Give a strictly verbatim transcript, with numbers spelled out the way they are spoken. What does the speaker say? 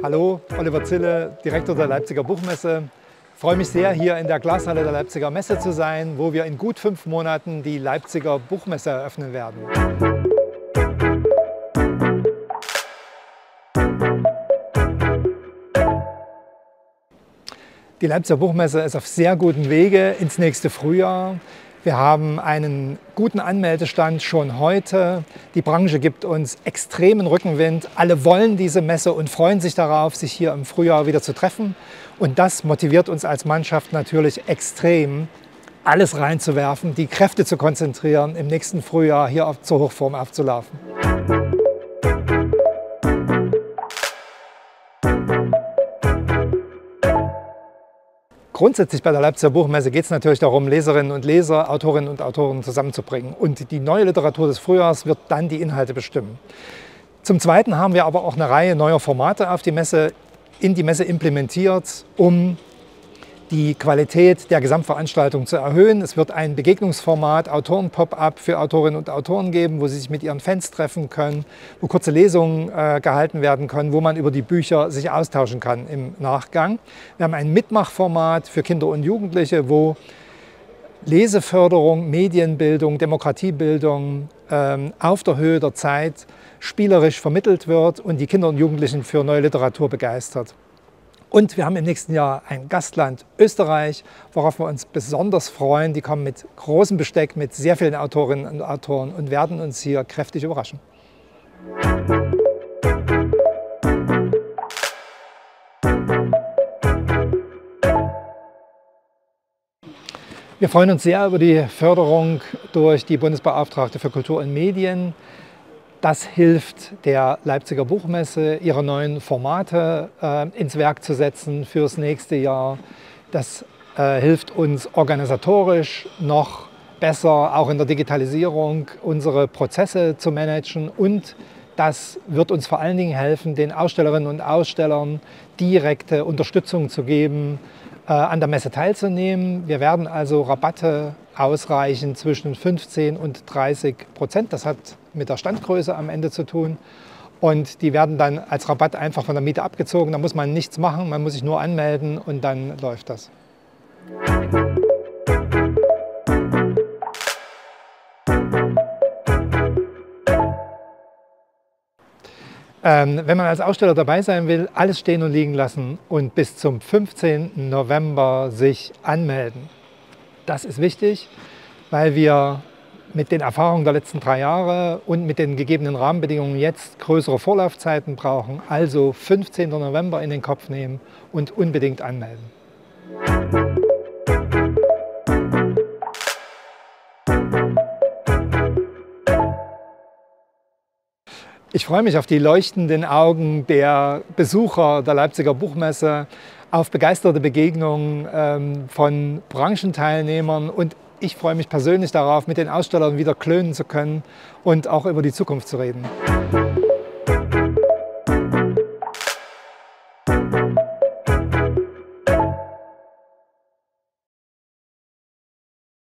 Hallo, Oliver Zille, Direktor der Leipziger Buchmesse. Ich freue mich sehr, hier in der Glashalle der Leipziger Messe zu sein, wo wir in gut fünf Monaten die Leipziger Buchmesse eröffnen werden. Die Leipziger Buchmesse ist auf sehr gutem Wege ins nächste Frühjahr. Wir haben einen guten Anmeldestand schon heute. Die Branche gibt uns extremen Rückenwind. Alle wollen diese Messe und freuen sich darauf, sich hier im Frühjahr wieder zu treffen. Und das motiviert uns als Mannschaft natürlich extrem, alles reinzuwerfen, die Kräfte zu konzentrieren, im nächsten Frühjahr hier auf, zur Hochform aufzulaufen. Grundsätzlich bei der Leipziger Buchmesse geht es natürlich darum, Leserinnen und Leser, Autorinnen und Autoren zusammenzubringen. Und die neue Literatur des Frühjahrs wird dann die Inhalte bestimmen. Zum Zweiten haben wir aber auch eine Reihe neuer Formate auf die Messe, in die Messe implementiert, um die Qualität der Gesamtveranstaltung zu erhöhen. Es wird ein Begegnungsformat, Autoren-Pop-up für Autorinnen und Autoren geben, wo sie sich mit ihren Fans treffen können, wo kurze Lesungen äh, gehalten werden können, wo man über die Bücher sich austauschen kann im Nachgang. Wir haben ein Mitmachformat für Kinder und Jugendliche, wo Leseförderung, Medienbildung, Demokratiebildung ähm, auf der Höhe der Zeit spielerisch vermittelt wird und die Kinder und Jugendlichen für neue Literatur begeistert. Und wir haben im nächsten Jahr ein Gastland Österreich, worauf wir uns besonders freuen. Die kommen mit großem Besteck, mit sehr vielen Autorinnen und Autoren und werden uns hier kräftig überraschen. Wir freuen uns sehr über die Förderung durch die Bundesbeauftragte für Kultur und Medien. Das hilft der Leipziger Buchmesse, ihre neuen Formate äh, ins Werk zu setzen fürs nächste Jahr. Das äh, hilft uns organisatorisch noch besser, auch in der Digitalisierung, unsere Prozesse zu managen. Und das wird uns vor allen Dingen helfen, den Ausstellerinnen und Ausstellern direkte Unterstützung zu geben, äh, an der Messe teilzunehmen. Wir werden also Rabatte ausreichen zwischen fünfzehn und dreißig Prozent. Das hat mit der Standgröße am Ende zu tun. Und die werden dann als Rabatt einfach von der Miete abgezogen. Da muss man nichts machen, man muss sich nur anmelden und dann läuft das. Ähm, wenn man als Aussteller dabei sein will, alles stehen und liegen lassen und bis zum fünfzehnten November sich anmelden. Das ist wichtig, weil wir mit den Erfahrungen der letzten drei Jahre und mit den gegebenen Rahmenbedingungen jetzt größere Vorlaufzeiten brauchen. Also fünfzehnten November in den Kopf nehmen und unbedingt anmelden. Ich freue mich auf die leuchtenden Augen der Besucher der Leipziger Buchmesse, auf begeisterte Begegnungen ähm, von Branchenteilnehmern und ich freue mich persönlich darauf, mit den Ausstellern wieder klönen zu können und auch über die Zukunft zu reden.